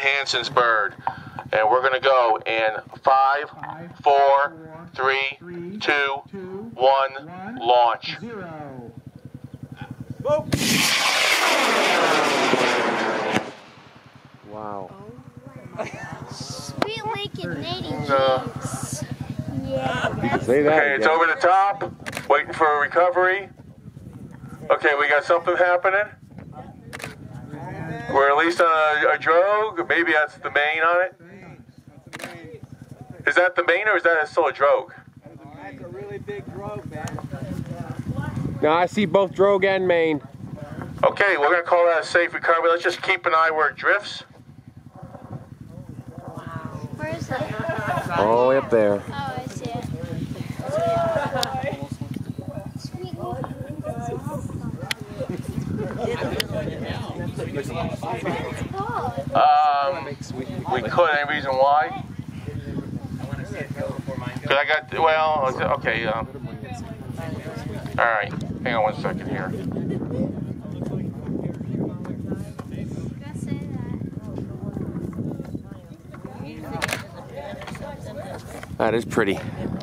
Hanson's bird. And we're going to go in 5, 4, 3, 2, 1, launch. Wow. Sweet Lake and Native James. Yeah. Say that Okay, it's over the top. Waiting for a recovery. Okay, we got something happening. We're at least on a drogue. Maybe that's the main on it. Is that the main or is that still a drogue? That's a really big drogue, man. Now I see both drogue and main. Okay, we're going to call that a safe recovery. Let's just keep an eye where it drifts. Where is it? All the way up there. Oh, I see it. We could. Any reason why? Because I got, well, okay. All right. Hang on 1 second here. That is pretty.